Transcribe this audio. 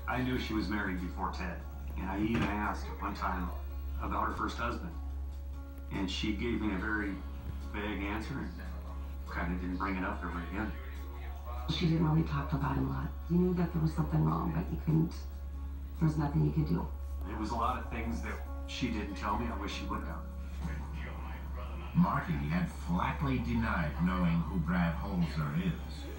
I knew she was married before Ted, and I even asked one time about her first husband, and she gave me a very vague answer and kind of didn't bring it up ever again. She didn't really talk about him a lot. You knew that there was something wrong, but you couldn't, there was nothing you could do. There was a lot of things that she didn't tell me I wish she would have. Marty had flatly denied knowing who Brad Holzer is.